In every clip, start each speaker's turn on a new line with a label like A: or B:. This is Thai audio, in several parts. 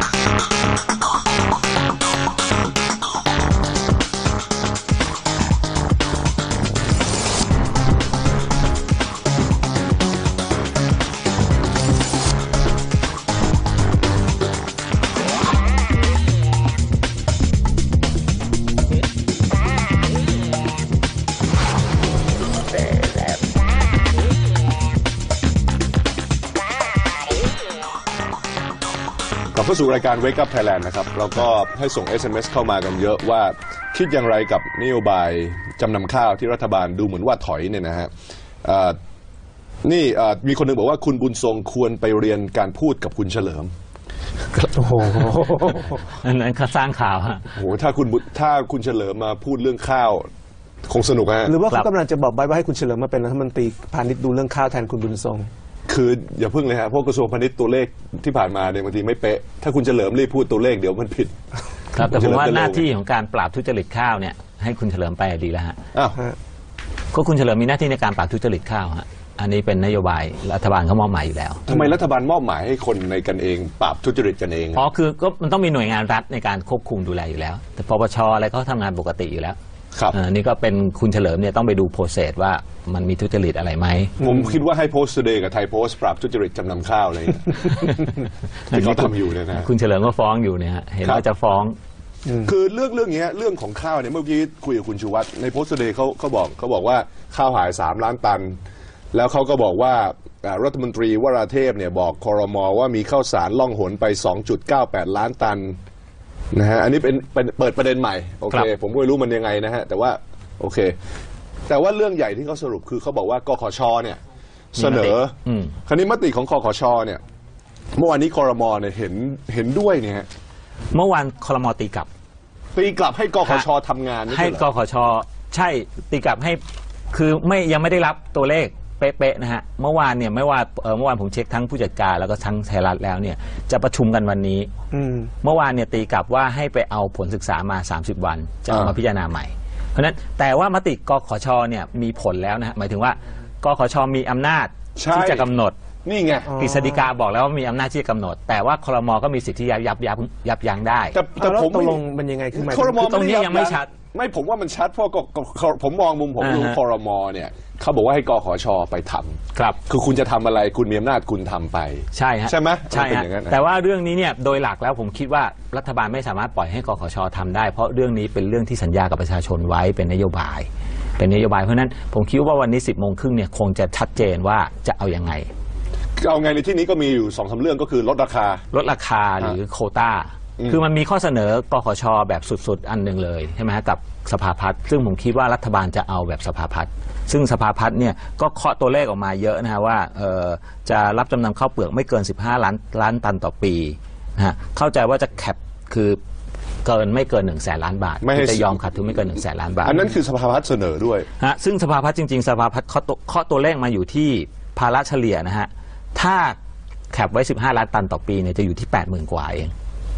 A: เข้าสู่รายการ Wake Up Thailand นะครับเราก็ให้ส่ง SMS เข้ามากันเยอะว่าคิดอย่างไรกับนโยบายจำนำข้าวที่รัฐบาลดูเหมือนว่าถอยเนี่ยนะฮะนี่มีคนหนึ่งบอกว่าคุณบุญทรงควรไปเรียนการพูดกับคุณเฉลิม
B: โอ้โห
C: อันนั้นเขาสร้างข่าวฮะ
A: โอ้โหถ้าคุณเฉลิมมาพูดเรื่องข้าวคงสนุกฮะ
B: หรือว่าเขากำลังจะบอกว่าให้คุณเฉลิมมาเป็นรัฐมนตรีพาณิชย์ดูเรื่องข้าวแทนคุณบุญทรง
A: คืออย่าพึ่งเลยฮะเพราะกระทรวงพาณิชย์ตัวเลขที่ผ่านมาเนี่ยบางทีไม่เป๊ะถ้าคุณเฉลิมรีบพูดตัวเลขเดี๋ยวมันผิด
C: ครับแต่ผมว่าหน้าที่ของการปราบทุจริตข้าวเนี่ยให้คุณเฉลิมไปดีแล้วฮะ
A: อ้าว
C: ก็คุณเฉลิมมีหน้าที่ในการปราบทุจริตข้าวฮะอันนี้เป็นนโยบายรัฐบาลเขามอบหมายอยู่แล้ว
A: ทำไมรัฐบาลมอบหมายให้คนในกันเองปราบทุจริตกันเอง
C: อ๋อคือก็มันต้องมีหน่วยงานรัฐในการควบคุมดูแลอยู่แล้วแต่ปปชอะไรเขาทำงานปกติอยู่แล้ว
A: ครับ
C: นี่ก็เป็นคุณเฉลิมเนี่ยต้องไปดูโปรเซสว่ามันมีทุจริตอะไรไหม
A: ผมคิดว่าให้โพสต์เดย์กับไทยโพสต์ปราบทุจริตจำนำข้าวเลยที่เขาทำอยู่เนี่ยนะ
C: คุณเฉลิมก็ฟ้องอยู่เนี่ยเห็นว่าจะฟ้อง
A: คือเรื่องนี้เรื่องของข้าวเนี่ยเมื่อกี้คุยกับคุณชูวัฒน์ในโพสต์เดย์เขาบอกว่าข้าวหาย3 ล้านตันแล้วเขาก็บอกว่ารัฐมนตรีวราเทพเนี่ยบอกครม.ว่ามีข้าวสารล่องหนไป 2.98 ล้านตันนะฮะอันนี้เป็นเปิดประเด็นใหม่โอเคผมก็ไม่รู้มันยังไงนะฮะแต่ว่าโอเคแต่ว่าเรื่องใหญ่ที่เขาสรุปคือเขาบอกว่ากขช.เนี่ยเสนอคราวนี้มติของกขช.เนี่ยเมื่อวานนี้ครม.เนี่ยเห็นด้วยเนี่ย
C: เมื่อวานครม.ตีกลับ
A: ให้กขช.ทำงาน
C: ให้กขช.ใช่ตีกลับให้คือยังไม่ได้รับตัวเลขเป๊ะๆนะฮะเมื่อวานเนี่ยเมื่อวานผมเช็คทั้งผู้จัดการแล้วก็ทั้งไทยรัฐแล้วเนี่ยจะประชุมกันวันนี้เมื่อวานเนี่ยตีกลับว่าให้ไปเอาผลศึกษามา30 วันจะเอามาพิจารณาใหม่เพราะฉะนั้นแต่ว่ามติกขช.เนี่ยมีผลแล้วนะฮะหมายถึงว่ากขช.มีอำนาจที่จะกำหนด
A: นี่ไง
C: กฤษฎีกาบอกแล้วว่ามีอำนาจที่จะกำหนดแต่ว่าครม.ก็มีสิทธิ์ที่ยับยั้งได้
B: แต่ผมตกลงมันยังไงคือ
C: ตรงนี้ยังไม่ชัด
A: ไม่ผมว่ามันชัดเพราะผมมองมุมผมดูครม.เนี่ยเขาบอกว่าให้กขช.ไปทำ
C: ครับ
A: คือคุณจะทำอะไรคุณมีอำนาจคุณทำไป
C: ใช่ฮะ
A: ใช่ไหม
C: ใช่ฮะแต่ว่าเรื่องนี้เนี่ยโดยหลักแล้วผมคิดว่ารัฐบาลไม่สามารถปล่อยให้กขช.ทำได้เพราะเรื่องนี้เป็นเรื่องที่สัญญากับประชาชนไว้เป็นนโยบายเพราะนั้นผมคิดว่าวันนี้10:30เนี่ยคงจะชัดเจนว่าจะเอายังไง
A: เอาไงในที่นี้ก็มีอยู่2-3เรื่องก็คือลดราคา
C: หรือโควต้าคือมันมีข้อเสนอกขช.แบบสุดๆอันหนึ่งเลยใช่ไหมฮะกับสภาพัฒน์ซึ่งผมคิดว่ารัฐบาลจะเอาแบบสภาพัฒน์ซึ่งสภาพัฒน์เนี่ยก็เคาะตัวเลขออกมาเยอะนะฮะว่าจะรับจำนำข้าวเปลือกไม่เกิน15 ล้านตันต่อปีนะฮะเข้าใจว่าจะแคปคือไม่เกิน100,000 ล้านบาทจะยอมขาดทุนไม่เกิน100,000 ล้านบาท
A: อันนั้นคือสภาพัฒน์เสนอด้วย
C: ฮะซึ่งสภาพัฒน์จริงๆสภาพัฒน์เคาะตัวเลขมาอยู่ที่ภาระเฉลี่ยนะฮะถ้าแคปไว้15 ล้านตันต่อปีเนี่ยจะอยู่ที่ 80,000 กว่าเอง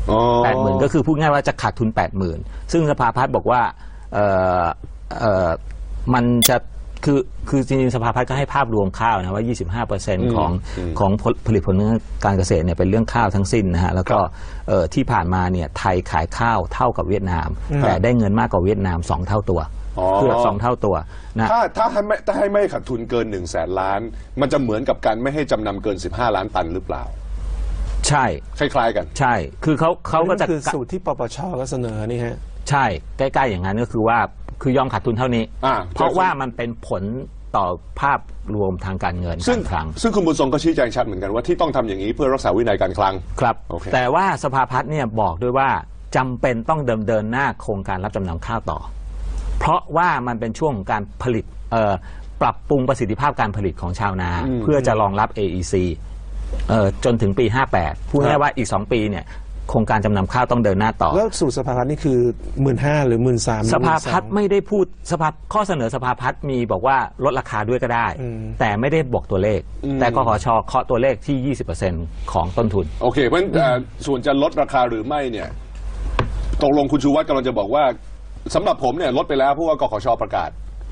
C: 80,000ก็คือพูดง่ายว่าจะขาดทุน 80,000ซึ่งสภาพัฒน์บอกว่ามันจะคือจริงๆสภาพัฒน์ก็ให้ภาพรวมข้าวนะว่า 25% ของผลิตผลการเกษตรเนี่ยเป็นเรื่องข้าวทั้งสิ้นนะฮะแล้วก็ที่ผ่านมาเนี่ยไทยขายข้าวเท่ากับเวียดนามแต่ได้เงินมากกว่าเวียดนาม2 เท่าตัวเกือบ2 เท่าตัวนะ
A: ถ้าให้ไม่ขาดทุนเกิน100,000 ล้านมันจะเหมือนกับการไม่ให้จำนำเกิน15 ล้านตันหรือเปล่า
C: ใช่
A: คล้ายๆกัน
C: ใช่คือเขาก็จะ
B: คือสูตรที่ปปช.ก็เสนอนี่ฮะ
C: ใช่ใกล้ๆอย่างนั้นก็คือว่ายอมขาดทุนเท่านี้เพราะว่ามันเป็นผลต่อภาพรวมทางการเงินการคลัง
A: ซึ่งคุณบุญทรงก็ชี้แจงชัดเหมือนกันว่าที่ต้องทำอย่างนี้เพื่อรักษาวินัยการคลัง
C: ครับแต่ว่าสภาพัฒน์เนี่ยบอกด้วยว่าจำเป็นต้องเดินหน้าโครงการรับจำนำข้าวต่อเพราะว่ามันเป็นช่วงของการผลิตปรับปรุงประสิทธิภาพการผลิตของชาวนาเพื่อจะรองรับ AEC จนถึงปี58พูดง่ายว่าอีก2 ปีเนี่ยโครงการจำนำข้าวต้องเดินหน้าต่อ
B: แล้วสู่สภาพัฒน์นี่คือ 15,000 หรือ 13,000
C: สภาพัฒน์ไม่ได้พูดข้อเสนอสภาพัฒน์มีบอกว่าลดราคาด้วยก็ได้แต่ไม่ได้บอกตัวเลขแต่กขช.เคาะตัวเลขที่ 20% ของต้นทุน
A: โอเคเพราะฉะนั้นส่วนจะลดราคาหรือไม่เนี่ยตกลงคุณชูวัฒน์กำลังจะบอกว่าสำหรับผมเนี่ยลดไปแล้วเพราะว่ากขช.ประกาศ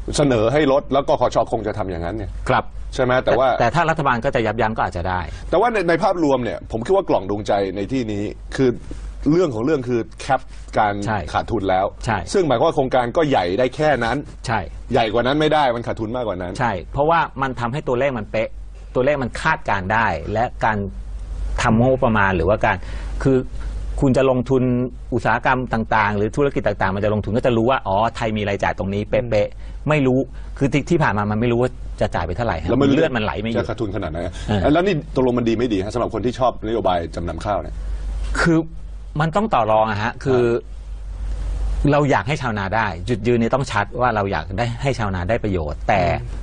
A: เสนอให้ลดแล้วก็คชคงจะทำอย่างนั้นเนี่ย
C: ครับ
A: ใช่ไหมแต่ว่า
C: แต่ถ้ารัฐบาลก็จะยับยั้งก็อาจจะได้
A: แต่ว่าในภาพรวมเนี่ยผมคิดว่ากล่องดวงใจในที่นี้คือเรื่องของเรื่องคือแคปการ
C: ใช่
A: ขาดทุนแล้ว
C: ใช่
A: ซึ่งหมายความว่าโครงการก็ใหญ่ได้แค่นั้น
C: ใช่
A: ใหญ่กว่านั้นไม่ได้มันขาดทุนมากกว่านั้น
C: ใช่ เพราะว่ามันทำให้ตัวเลขมันเป๊ะ ตัวเลขมันคาดการณ์ได้ และการทำงบประมาณหรือว่าการคือคุณจะลงทุนอุตสาหกรรมต่างๆ หรือธุรกิจต่างๆมันจะลงทุนก็จะรู้ว่าอ๋อไทยมีรายจ่ายตรงนี้เป๊ะๆไม่รู้คือที่ผ่านมามันไม่รู้ว่าจะจ่ายไปเท่าไหร่ฮะ
A: แล้วมัน
C: เลือดมันไหลไม่หยุด
A: จะขาดทุนขนาดไหน
C: เออ
A: แล้วนี่ตกลงมันดีไม่ดีฮะสำหรับคนที่ชอบนโยบายจำนำข้าวเนี่ย
C: คือมันต้องต่อรองอะฮะคือเราอยากให้ชาวนาได้ จุดยืนเนี่ยต้องชัดว่าเราอยากได้ให้ชาวนาได้ประโยชน์ แต่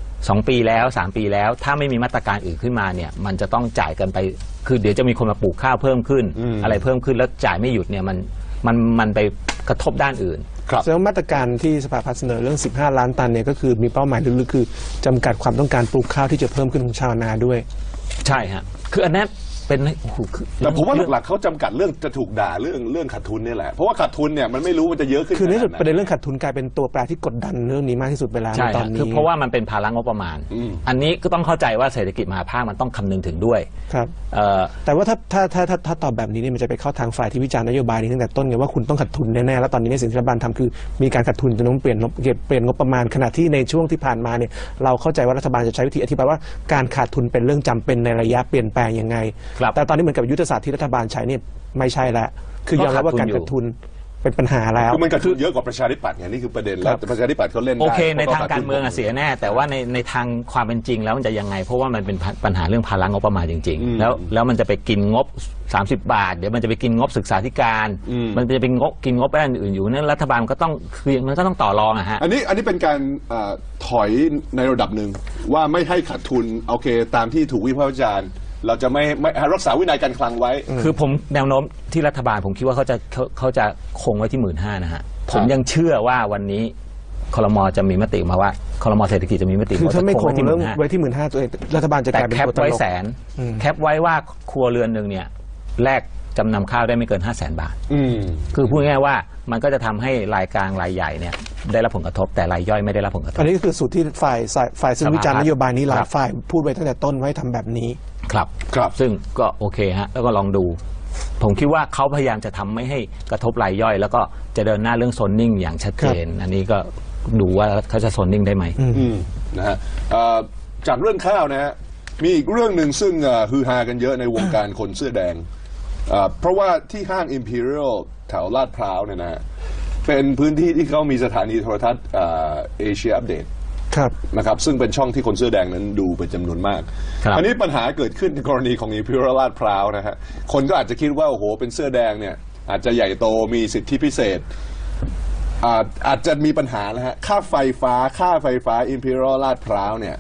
C: 2 ปีแล้ว3 ปีแล้ว ถ้าไม่มีมาตรการอื่นขึ้นมาเนี่ย มันจะต้องจ่ายกันไป คือเดี๋ยวจะมีคนมาปลูกข้าวเพิ่มขึ้น อะไรเพิ่มขึ้นแล้วจ่ายไม่หยุดเนี่ยมันไปกระทบด้านอื่น
A: ครับ
B: แล้วมาตรการที่สภาพัฒน์เสนอเรื่อง15 ล้านตันเนี่ยก็คือมีเป้าหมายลึกๆคือจำกัดความต้องการปลูกข้าวที่จะเพิ่มขึ้นของชาวนาด้วย
C: ใช่ฮะคืออันนั้นเป็นโอ้โหคือ
A: แต่ผมว่าหลักๆเขาจำกัดเรื่องจะถูกด่าเรื่องขาดทุนนี่แหละเพราะว่าขาดทุนเนี่ยมันไม่รู้มันจะเยอะขึ้น
B: คือในที่สุด
A: ขนาไห
B: ประเด็นเรื่องขาดทุนกลายเป็นตัวแปรที่กดดันเรื่องนี้มากที่สุดเวลาใน
C: ใช่
B: ตอ
C: ฮะ
B: นนี้
C: คือเพราะว่ามันเป็นภาระงบประมาณ อันนี้ก็ต้องเข้าใจว่าเศรษฐกิจมหาภาคมันต้องคำนึงถึงด้วย
B: ครับ แต่ว่าถ้าตอบแบบนี้เนี่ยมันจะไปเข้าทางฝ่ายที่วิจารณ์นโยบายนี้ตั้งแต่ต้นไงว่าคุณต้องขาดทุนแน่ๆแล้วตอนนี้เนี่ยสิ่งที่รัฐบาลทำคือมีการขาดทุนจนต้องเปลี่ยนงบประมาณขณะที่ในช่วงที่ผ่านมาเนี่ยเราเข้าใจว่ารัฐบาลจะใช้วิธีอธิบายว่าการขาดทุนเป็นเรื่องจำเป็นในระยะเปลี่ยนแปลงยังไง
C: ครับ
B: แต่ตอนนี้เหมือนกับยุทธศาสตร์ที่รัฐบาลใช้เนี่ยไม่ใช่แล้วคือยอมรับว่าการขาดทุนเป็นปัญหาแล้ว
A: คือมันกระทุนเยอะกว่าประชาธิปัตย์ไงนี่คือประเด็นแล้วแต่ประชาธิปัตย์เขาเล่นได้
C: โอเคใน
A: พะ
C: ทางการเมืองอะเสียแน่ แต่ว่าในทางความเป็นจริงแล้วมันจะยังไง เพราะว่ามันเป็นปัญหาเรื่องภาระงบประมาณจริง ๆ แล้วมันจะไปกินงบ30 บาท เดี๋ยวมันจะไปกินงบศึกษาธิการ มันจะไปกินงบด้านอื่นอยู่นั้นรัฐบาลก็ต้องคือมันก็ต้องต่อรองอะฮะ
A: อันนี้เป็นการถอยในระดับหนึ่งว่าไม่ให้ขาดทุนโอเคตามที่ถูกวิพากษ์วิจารณ์เราจะไม่รักษาวินัยการคลังไว้
C: คือผมแนวโน้มที่รัฐบาลผมคิดว่าเขาจะคงไว้ที่ 15,000 นะฮะผมยังเชื่อว่าวันนี้ครม.จะมีมติมาว่าครม.เศรษฐกิจจะมีมติ
B: คือถ้าไม่คง
C: ที่
B: เรื่อง
C: 15,000
B: ไว้ที่15,000ตัวเองรัฐบาลจะก
C: แต่
B: ลายเป็น
C: แคป
B: ตัวตล
C: ไว้
B: ก
C: แสนแคปไว้ว่าครัวเรือนหนึ่งเนี่ยแลกจำนำข้าวได้ไม่เกิน 500,000 บาทคือพูดง่ายๆว่ามันก็จะทำให้รายกลางรายใหญ่เนี่ยได้รับผลกระทบแต่รายย่อยไม่ได้รับผลกระทบ
B: อันนี้ก็คือสูตรที่ฝ่ายซึ่งวิจารณ์นโยบายนี้หลา
C: ค
B: ย
C: รับ
B: ฝ่ายพูดไว้ตั้งแต่ต้นไว้ทำแบบนี้
C: ครับ
A: ครับ
C: ซึ่งก็โอเคฮะแล้วก็ลองดู ผมคิดว่าเขาพยายามจะทำไม่ให้กระทบรายย่อย แล้วก็จะเดินหน้าเรื่องโซนนิ่งอย่างชัดเจน อันนี้ก็ดูว่าเขาจะโซนนิ่งได้ไหม
A: นะฮะจากเรื่องข้าวนะฮะมีอีกเรื่องหนึ่งซึ่งฮือฮากันเยอะในวงการคนเสื้อแดงเพราะว่าที่ห้าง Imperial แถวลาดพร้าวเนี่ยนะฮะเป็นพื้นที่ที่เขามีสถานีโทรทัศน์เอเชียอัปเดต
B: ครับ
A: นะครับซึ่งเป็นช่องที่คนเสื้อแดงนั้นดูเป็นจำนวนมาก
C: ครับ
A: อันนี้ปัญหาเกิดขึ้นในกรณีของ Imperial ลาดพร้าวนะฮะคนก็อาจจะคิดว่าโอ้โหเป็นเสื้อแดงเนี่ยอาจจะใหญ่โตมีสิทธิพิเศษ อาจจะมีปัญหานะฮะค่าไฟฟ้า Imperial ลาดพร้าวเนี่ย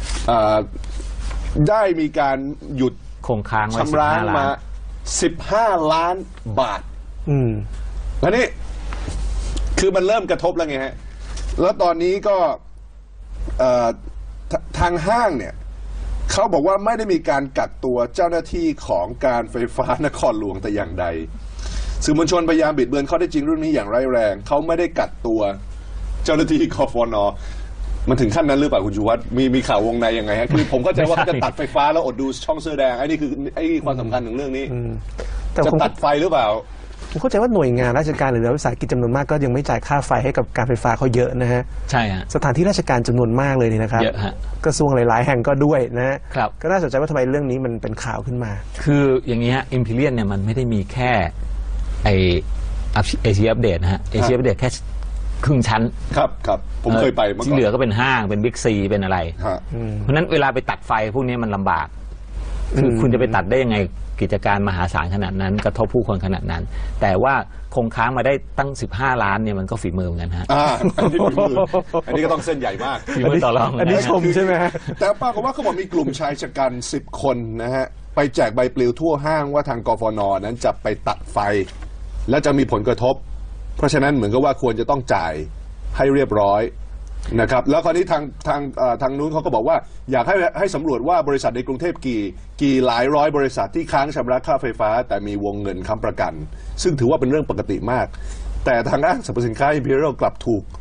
A: ได้มีการหยุด
C: คงค้างไว้
A: ชำระ
C: 15 ล้า
A: มา
C: น
A: 15 ล้านบาท แล้วนี่คือมันเริ่มกระทบแล้วไงฮะ แล้วตอนนี้ก็ทางห้างเนี่ยเขาบอกว่าไม่ได้มีการกักตัวเจ้าหน้าที่ของการไฟฟ้านครหลวงแต่อย่างใด สื่อมวลชนพยายามบิดเบือนข้อเท็จจริงเรื่องนี้อย่างร้ายแรงเขาไม่ได้กักตัวเจ้าหน้าที่กฟน.มันถึงขั้นนั้นหรือเปล่าคุณชูวัฒน์มีข่าววงในยังไงฮะคือผมเข้าใจว่าเขาจะตัดไฟฟ้าแล้วอดดูช่องเสื้อแดงไอ้นี่คือไอ้ความสำคัญของเรื่องนี้
B: แต่
A: จะ
B: ผม
A: ตัดไฟหรือเปล่า
B: ผมเข้าใจว่าหน่วยงานราชการหรือรัฐวิสาหกิจจำนวนมากก็ยังไม่จ่ายค่าไฟให้กับการไฟฟ้าเขาเยอะนะฮะ
C: ใช่ฮะ
B: สถานที่ราชการจำนวนมากเลยนี่นะครับ
C: เยอะฮะ
B: กระทรวงหลายๆแห่งก็ด้วยนะฮะ
C: ครับ
B: ก็น่าสนใจว่าทำไมเรื่องนี้มันเป็นข่าวขึ้นมา
C: คืออย่างนี้ฮะอิมพีเรียนเนี่ยมันไม่ได้มีแค่ไอเอเชียอัปเดตนะฮะเอเชียอัปเดตแค่ครึ่งชั้น
A: ครับผมเคยไปเมื่อก่
C: ที่
A: อน
C: เหลือก็เป็นห้างเป็นบิ๊กซีเป็นอะไร
A: ฮะ
C: เพราะฉะนั้นเวลาไปตัดไฟพวกนี้มันลำบาก คือคุณจะไปตัดได้ยังไงกิจการมหาศาลขนาดนั้น กระทบผู้คนขนาดนั้น แต่ว่าคงค้างมาได้ตั้ง15 ล้านเนี่ยมันก็ฝีมือเหมือนกันฮะ
A: อันนี้ก็ต้องเส้นใหญ่มาก
C: ฝีมือต่อรองเหมื
B: อั
C: อน น
B: นี้
C: กัน
B: ชมใช่ไหมฮะ
A: แต่ปรากฏว่าเขาบอกมีกลุ่มชายชะกัน10 คนนะฮะไปแจกใบปลิวทั่วห้างว่าทางกฟน.นั้นจะไปตัดไฟ และจะมีผลกระทบ เพราะฉะนั้นเหมือนกับว่าควรจะต้องจ่ายให้เรียบร้อยนะครับแล้วคราวนี้ทางนู้นเขาก็บอกว่าอยากให้สำรวจว่าบริษัทในกรุงเทพกี่หลายร้อยบริษัทที่ค้างชำระค่าไฟฟ้า แต่มีวงเงินค้ำประกัน ซึ่งถือว่าเป็นเรื่องปกติมาก แต่ทางห้างสรรพสินค้า Imperial กลับถูก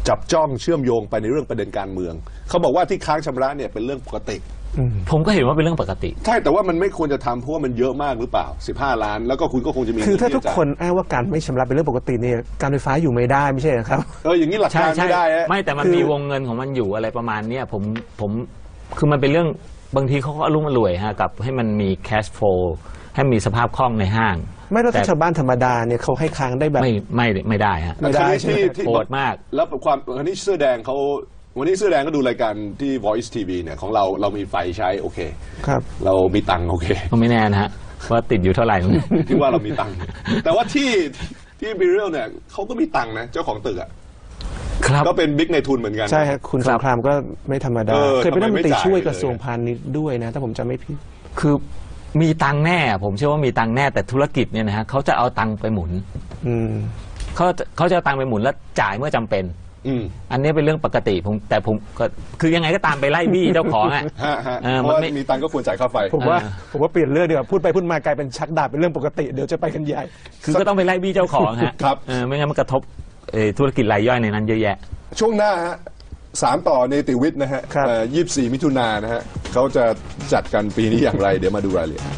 A: จับจ้องเชื่อมโยงไปในเรื่องประเด็นการเมืองเขาบอกว่าที่ค้างชำระเนี่ยเป็นเรื่องปกติ
C: ผมก็เห็นว่าเป็นเรื่องปกติ
A: ใช่แต่ว่ามันไม่ควรจะทำเพราะว่ามันเยอะมากหรือเปล่า15 ล้านแล้วก็คุณก็คงจะมี
B: คือถ้าทุกคนอ้างว่าการไม่ชำระเป็นเรื่องปกติเนี่ยการไฟฟ้าอยู่ไม่ได้ไม่ใช่เหรอครับ
A: อย่างนี้หลักการไม่ได้
C: ไม่แต่มันมีวงเงินของมันอยู่อะไรประมาณเนี้ยผมคือมันเป็นเรื่องบางทีเขาก็อารมณ์รวยฮะกับให้มันมี cash flow ให้มีสภาพคล่องในห้าง
B: ไม่แล้วถ้าชาวบ้านธรรมดาเนี่ยเขาให้ค้างได้แบบ
C: ไม่ได้ฮะ
B: ไม่ได้
C: โหดมาก
A: แล้วความวันนี้เสื้อแดงเขาวันนี้เสื้อแดงก็ดูรายการที่ Voice TV เนี่ยของเรามีไฟใช้โอเค
B: ครับ
A: เรามีตังค์โอเค
C: ก็ไม่แน่นะฮะว่าติดอยู่เท่าไหร่
A: ที่ว่าเรามีตังค์แต่ว่าที่บิเรียลเนี่ยเขาก็มีตังค์นะเจ้าของตึกอ่ะก็เป็นบิ๊กในทุนเหมือนกัน
B: ใช่ครับคุณสงครามก็ไม่ธรรมดาเคยเป็นรัฐมนตรีช่วยกระทรวงพาณิชย์ด้วยนะถ้าผมจำไม่ผิด
C: คือมีตังค์แน่ผมเชื่อว่ามีตังค์แน่แต่ธุรกิจเนี่ยนะฮะเขาจะเอาตังค์ไปหมุนเขาจะเอาตังค์ไปหมุนแล้วจ่ายเมื่อจำเป็นอันนี้เป็นเรื่องปกติแต่ผมก็คือยังไงก็ตามไปไล่บี้เจ้าของอ่ะ
A: เพราะมีตังค์ก็ควรจ่ายค่าไฟ
B: ผมว่าเปลี่ยนเรื่องดีกว่าพูดไปพูดมากลายเป็นชักดาบเป็นเรื่องปกติเดี๋ยวจะไปกันใหญ่
C: คือก็ต้องไปไล่บี้เจ้าของฮะไม่งั้นมันกระทบธุรกิจรายย่อยในนั้นเยอะแยะ
A: ช่วงหน้าฮะ3 ต่อเนติวิทย์นะฮะ24 มิถุนายนนะฮะเขาจะจัดกันปีนี้อย่างไรเดี๋ยวมาดูรายละเอียด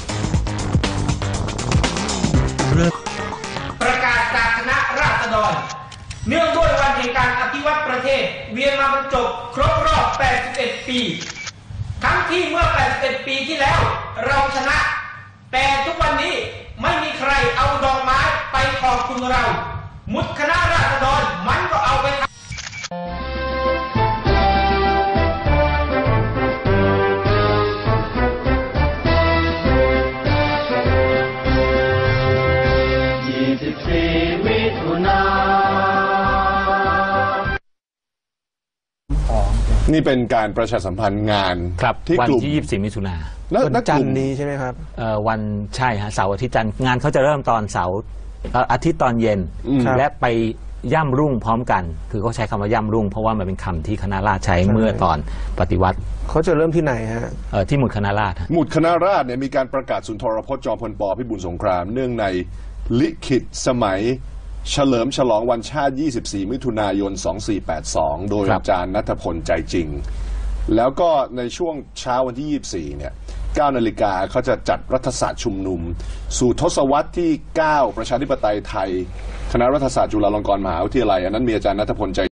D: ประกาศจากคณะราษฎรเนื่องด้วยวันแห่งการอภิวัตประเทศเวียนมาบรรจบครบรอบ81 ปีทั้งที่เมื่อ81 ปีที่แล้วเราชนะแต่ทุกวันนี้ไม่มีใครเอาดอกไม้ไปขอบคุณเรามุดคณะราษฎรมันก็เอาไป
A: นี่เป็นการประชาสัมพันธ์งาน
C: ที่วันที่24 มิถุนายน
B: วันจันทร์นี้ใช่ไหมครับ
C: วันใช่ฮะเสาร์อาทิตย์จันทร์งานเขาจะเริ่มตอนเสาร์อาทิตย์ตอนเย็นและไปย่ำรุ่งพร้อมกันคือเขาใช้คำว่าย่ำรุ่งเพราะว่ามันเป็นคำที่คณะราษฎรใช้เมื่อตอนปฏิวัติ
B: เขาจะเริ่มที่ไหนฮะ
C: ที่หมุดคณะราษฎร
A: หมุดคณะราษฎรเนี่ยมีการประกาศสุนทรพจน์จอมพลป.พิบูลสงครามเนื่องในลิขิตสมัยเฉลิมฉลองวันชาติ24 มิถุนายน 2482 โดยอาจารย์ณัฐพลใจจริงแล้วก็ในช่วงเช้าวันที่ 24 เนี่ย 9 นาฬิกาเขาจะจัดรัฐศาสตร์ชุมนุมสู่ทศวรรษที่ 9 ประชาธิปไตยไทยคณะรัฐศาสตร์จุฬาลงกรณ์มหาวิทยาลัยอันนั้นมีอาจารย์ณัฐพลใจ